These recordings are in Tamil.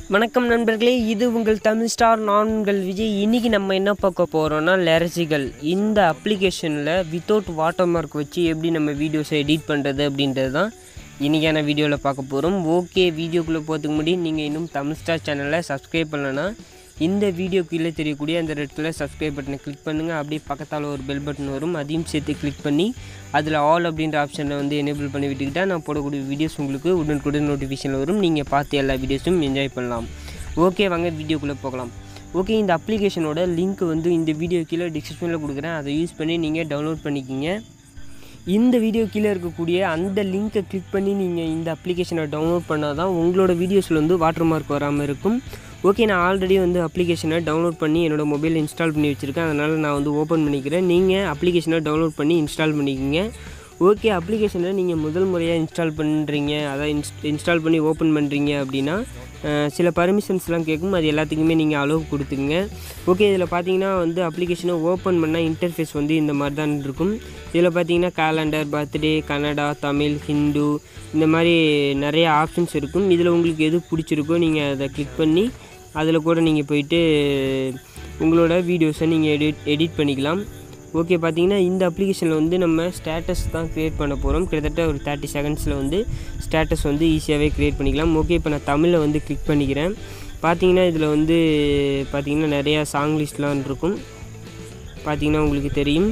வணக்கம் நண்பர்களே, இது உங்கள் தமிழ் ஸ்டார். நான் உங்கள் விஜய். இன்றைக்கி நம்ம என்ன பார்க்க போகிறோன்னா, லெரசிகள் இந்த அப்ளிகேஷனில் வித்தவுட் வாட்டர் மார்க் வச்சு எப்படி நம்ம வீடியோஸை எடிட் பண்ணுறது அப்படின்றது தான் இன்றைக்கான வீடியோவில் பார்க்க போகிறோம். ஓகே, வீடியோக்குள்ளே போகிறதுக்கு முன்னாடி நீங்கள் இன்னும் தமிழ் ஸ்டார் சேனலை சப்ஸ்கிரைப் பண்ணலன்னா இந்த வீடியோ கீழே தெரியக்கூடிய அந்த ரெட் கலர் சப்ஸ்கிரைப் பட்டனை கிளிக் பண்ணுங்கள். அப்படியே பக்கத்தால் ஒரு பெல் பட்டன் வரும், அதையும் சேர்த்து கிளிக் பண்ணி அதில் ஆல் அப்படின்ற ஆப்ஷனை எனேபிள் பண்ணி விட்டுக்கிட்டால் நான் போடக்கூடிய வீடியோஸ் உங்களுக்கு உடனுக்குடன் நோட்டிஃபிகேஷன் வரும். நீங்கள் பார்த்து எல்லா வீடியோஸும் என்ஜாய் பண்ணலாம். ஓகே, வாங்க வீடியோக்குள்ளே போகலாம். ஓகே, இந்த அப்ளிகேஷனோட லிங்க் இந்த வீடியோ கீழே டிஸ்கிரிப்ஷனில் கொடுக்குறேன். அதை யூஸ் பண்ணி நீங்கள் டவுன்லோட் பண்ணிக்கிங்க. இந்த வீடியோ கீழே இருக்கக்கூடிய அந்த லிங்க்கை கிளிக் பண்ணி நீங்கள் இந்த அப்ளிகேஷனை டவுன்லோட் பண்ணால் தான் உங்களோட வீடியோஸில் வாட்டர் மார்க் வராமல் இருக்கும். ஓகே, நான் ஆல்ரெடி அப்ளிகேஷனை டவுன்லோட் பண்ணி என்னோடய மொபைலில் இன்ஸ்டால் பண்ணி வச்சுருக்கேன். அதனால் நான் ஓப்பன் பண்ணிக்கிறேன். நீங்கள் அப்ளிகேஷனை டவுன்லோட் பண்ணி இன்ஸ்டால் பண்ணிக்கிங்க. ஓகே, அப்ளிகேஷனை நீங்கள் முதல் முறையாக இன்ஸ்டால் பண்ணுறீங்க, அதான் இன்ஸ்டால் பண்ணி ஓப்பன் பண்ணுறீங்க அப்படின்னா சில பர்மிஷன்ஸ்லாம் கேட்கும். அது எல்லாத்துக்குமே நீங்கள் அலோவ் கொடுத்துங்க. ஓகே, இதில் பார்த்தீங்கன்னா அப்ளிகேஷனை ஓப்பன் பண்ணால் இன்டர்ஃபேஸ் இந்த மாதிரி தான் இருக்கும். இதில் பார்த்தீங்கன்னா கேலண்டர், பர்த்டே, கன்னடா, தமிழ், ஹிந்து இந்த மாதிரி நிறைய ஆப்ஷன்ஸ் இருக்கும். இதில் உங்களுக்கு எது பிடிச்சிருக்கோ நீங்கள் அதை கிளிக் பண்ணி அதில் கூட நீங்கள் போயிட்டு உங்களோட வீடியோஸை நீங்கள் எடிட் பண்ணிக்கலாம். ஓகே, பார்த்தீங்கன்னா இந்த அப்ளிகேஷனில் நம்ம ஸ்டேட்டஸ் தான் க்ரியேட் பண்ண போகிறோம். கிட்டத்தட்ட ஒரு 30 செகண்ட்ஸில் ஸ்டேட்டஸ் ஈஸியாகவே க்ரியேட் பண்ணிக்கலாம். ஓகே, இப்போ நான் தமிழில் கிளிக் பண்ணிக்கிறேன். பார்த்தீங்கன்னா இதில் பார்த்தீங்கன்னா நிறையா சாங் லிஸ்ட்லாம் இருக்கும். பார்த்தீங்கன்னா உங்களுக்கு தெரியும்.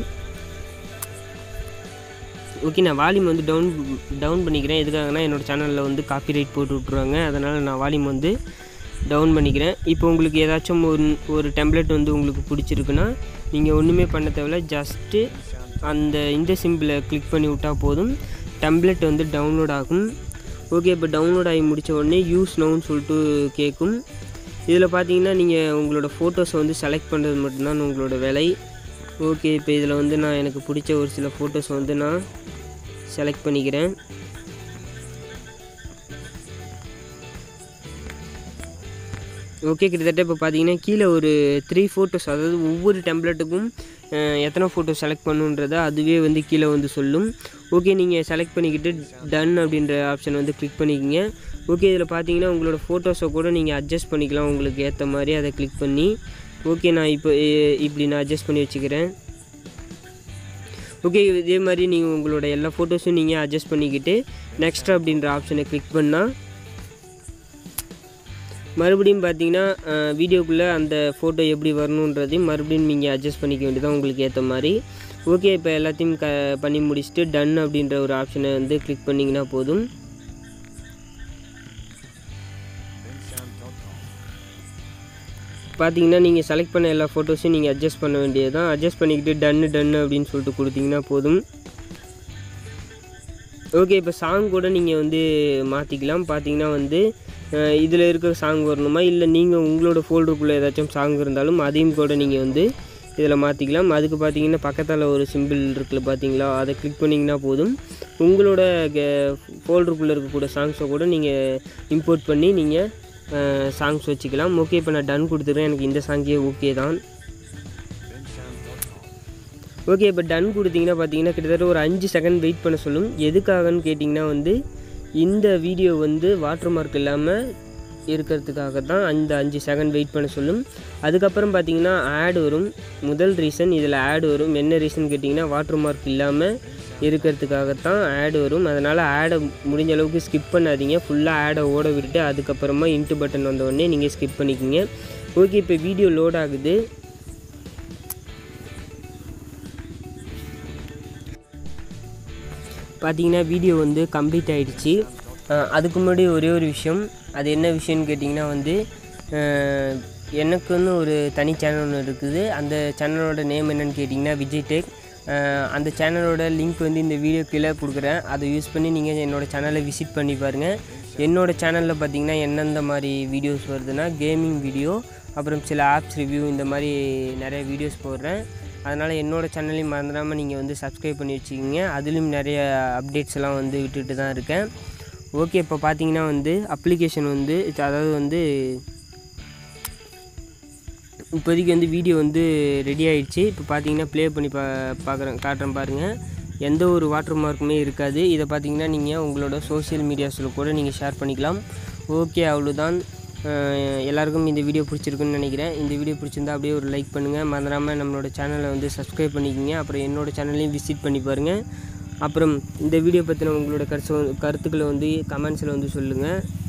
ஓகே, நான் வால்யூம் டவுன் பண்ணிக்கிறேன். எதுக்காகனா என்னோடய சேனலில் காப்பிரைட் போட்டு விட்ருவாங்க. அதனால் நான் வால்யூம் டவுன் பண்ணிக்கிறேன். இப்போ உங்களுக்கு ஏதாச்சும் ஒரு டெம்ப்ளேட் உங்களுக்கு பிடிச்சிருக்குன்னா நீங்கள் ஒன்றுமே பண்ண தேவையில்ல. ஜஸ்ட்டு இந்த சிம்பிளை கிளிக் பண்ணி விட்டால் போதும், டெம்ப்ளேட் டவுன்லோட் ஆகும். ஓகே, இப்போ டவுன்லோட் ஆகி முடித்த உடனே யூஸ் நவுன்னு சொல்லிட்டு கேட்கும். இதில் பார்த்தீங்கன்னா நீங்கள் உங்களோட ஃபோட்டோஸை செலக்ட் பண்ணுறது மட்டும்தான் உங்களோட வேலை. ஓகே, இப்போ இதில் நான் எனக்கு பிடிச்ச ஒரு சில ஃபோட்டோஸ் நான் செலக்ட் பண்ணிக்கிறேன். ஓகே, கிட்டத்தட்ட இப்போ பார்த்தீங்கன்னா கீழே ஒரு 3 ஃபோட்டோஸ், அதாவது ஒவ்வொரு டெம்ப்ளேட்டுக்கும் எத்தனை ஃபோட்டோ செலக்ட் பண்ணுன்றதை அதுவே கீழே சொல்லும். ஓகே, நீங்கள் செலக்ட் பண்ணிக்கிட்டு டன் அப்படின்ற ஆப்ஷன் கிளிக் பண்ணிக்கிங்க. ஓகே, இதில் பார்த்தீங்கன்னா உங்களோட ஃபோட்டோஸை கூட நீங்கள் அட்ஜஸ்ட் பண்ணிக்கலாம் உங்களுக்கு ஏற்ற மாதிரி. அதை கிளிக் பண்ணி ஓகே, நான் இப்படி நான் அட்ஜஸ்ட் பண்ணி வச்சுக்கிறேன். ஓகே, இதே மாதிரி நீங்கள் உங்களோட எல்லா ஃபோட்டோஸும் நீங்கள் அட்ஜஸ்ட் பண்ணிக்கிட்டு நெக்ஸ்ட் அப்படின்ற ஆப்ஷனை கிளிக் பண்ணால் மறுபடியும் பார்த்தீங்கன்னா வீடியோக்குள்ளே அந்த ஃபோட்டோ எப்படி வரணுன்றதையும் மறுபடியும் நீங்கள் அட்ஜஸ்ட் பண்ணிக்க வேண்டியதான் உங்களுக்கு ஏற்ற மாதிரி. ஓகே, இப்போ எல்லாத்தையும் பண்ணி முடிச்சுட்டு டன் அப்படின்ற ஒரு ஆப்ஷனை கிளிக் பண்ணிங்கன்னா போதும். பார்த்தீங்கன்னா நீங்கள் செலக்ட் பண்ண எல்லா ஃபோட்டோஸையும் நீங்கள் அட்ஜஸ்ட் பண்ண வேண்டியது தான். அட்ஜஸ்ட் பண்ணிக்கிட்டு டன்னு அப்படின்னு சொல்லிட்டு கொடுத்தீங்கன்னா போதும். ஓகே, இப்போ சாங் கூட நீங்கள் மாற்றிக்கலாம். பார்த்தீங்கன்னா இதில் இருக்கிற சாங் வரணுமா, இல்லை நீங்கள் உங்களோட ஃபோல்டருக்குள்ளே ஏதாச்சும் சாங் இருந்தாலும் அதையும் கூட நீங்கள் இதில் மாற்றிக்கலாம். அதுக்கு பார்த்தீங்கன்னா பக்கத்தில் ஒரு சிம்பிள் இருக்குல்ல பார்த்தீங்களா, அதை கிளிக் பண்ணிங்கன்னா போதும். உங்களோட ஃபோல்டருக்குள்ளே இருக்கக்கூடிய சாங்ஸை கூட நீங்கள் இம்போர்ட் பண்ணி நீங்கள் சாங்ஸ் வச்சுக்கலாம். ஓகே, இப்போ நான் டன் கொடுத்துருக்கேன். எனக்கு இந்த சாங்கே ஓகே தான். ஓகே, இப்போ டன் கொடுத்தீங்கன்னா பார்த்தீங்கன்னா கிட்டத்தட்ட ஒரு 5 செகண்ட் வெயிட் பண்ண சொல்லும். எதுக்காகன்னு கேட்டிங்கன்னா இந்த வீடியோ வாட்டர் மார்க் இல்லாமல் இருக்கிறதுக்காக தான் அந்த 5 செகண்ட் வெயிட் பண்ண சொல்லும். அதுக்கப்புறம் பார்த்தீங்கன்னா ஆட் வரும். முதல் ரீசன் இதில் ஆட் வரும். என்ன ரீசன் கேட்டிங்கன்னா வாட்டர் மார்க் இல்லாமல் இருக்கிறதுக்காகத்தான் ஆட் வரும். அதனால் ஆடை முடிஞ்ச அளவுக்கு ஸ்கிப் பண்ணாதீங்க. ஃபுல்லாக ஆடை ஓட விட்டுட்டு அதுக்கப்புறமா இன்ட்டு பட்டன் வந்தோடனே நீங்கள் ஸ்கிப் பண்ணிக்கிங்க. ஓகே, இப்போ வீடியோ லோட் ஆகுது. பார்த்தீங்கன்னா வீடியோ கம்ப்ளீட் ஆகிடுச்சு. அதுக்கு முன்னாடி ஒரே ஒரு விஷயம், அது என்ன விஷயம்னு கேட்டிங்கன்னா எனக்குன்னு ஒரு தனி சேனல் ஒன்று இருக்குது. அந்த சேனலோட நேம் என்னென்னு கேட்டிங்கன்னா விஜய் டெக். அந்த சேனலோட லிங்க் இந்த வீடியோ கீழே கொடுக்குறேன். அதை யூஸ் பண்ணி நீங்கள் என்னோடய சேனலை விசிட் பண்ணி பாருங்கள். என்னோடய சேனலில் பார்த்திங்கன்னா எந்தெந்த மாதிரி வீடியோஸ் வருதுன்னா கேமிங் வீடியோ, அப்புறம் சில ஆப்ஸ் ரிவ்யூ, இந்த மாதிரி நிறைய வீடியோஸ் போடுறேன். அதனால் என்னோடய சேனலையும் மறந்துடாமல் நீங்கள் சப்ஸ்கிரைப் பண்ணி வச்சுக்கிங்க. அதுலேயும் நிறைய அப்டேட்ஸ் எல்லாம் விட்டுட்டு தான் இருக்கேன். ஓகே, இப்போ பார்த்தீங்கன்னா அப்ளிகேஷன் அதாவது இப்போதைக்கு வீடியோ ரெடி ஆகிடுச்சு. இப்போ பார்த்தீங்கன்னா ப்ளே பண்ணி காட்டுறேன் பாருங்கள். எந்த ஒரு வாட்டர் மார்க்குமே இருக்காது. இதை பார்த்தீங்கன்னா நீங்கள் உங்களோட சோஷியல் மீடியாஸில் கூட நீங்கள் ஷேர் பண்ணிக்கலாம். ஓகே, அவ்வளோதான். எல்லாருக்கும் இந்த வீடியோ பிடிச்சிருக்குன்னு நினைக்கிறேன். இந்த வீடியோ பிடிச்சிருந்தா அப்படியே ஒரு லைக் பண்ணுங்கள். மறந்துடாமல் நம்மளோட சேனலை வந்து சப்ஸ்கிரைப் பண்ணிக்கோங்க. அப்புறம் என்னோடய சேனலையும் விசிட் பண்ணி பாருங்கள். அப்புறம் இந்த வீடியோ பற்றின உங்களோட கருத்துக்களை வந்து கமெண்ட்ஸில் வந்து சொல்லுங்கள்.